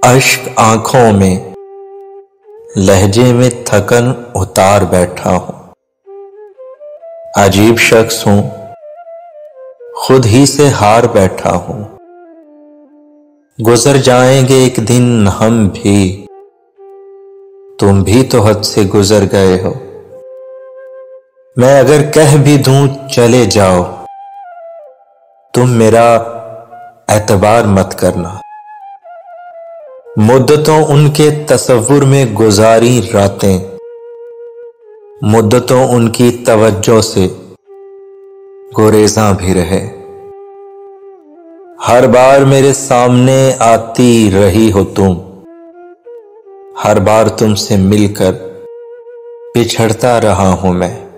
अश्क आंखों में, लहजे में थकन उतार बैठा हूं। अजीब शख्स हूं, खुद ही से हार बैठा हूं। गुजर जाएंगे एक दिन हम भी, तुम भी तो हद से गुजर गए हो। मैं अगर कह भी दूं चले जाओ, तुम मेरा एतबार मत करना। मुद्दतों उनके तसव्वुर में गुजारी रातें, मुद्दतों उनकी तवज्जो से गुरेज़ां भी रहे। हर बार मेरे सामने आती रही हो तुम, हर बार तुमसे मिलकर बिछड़ता रहा हूं मैं।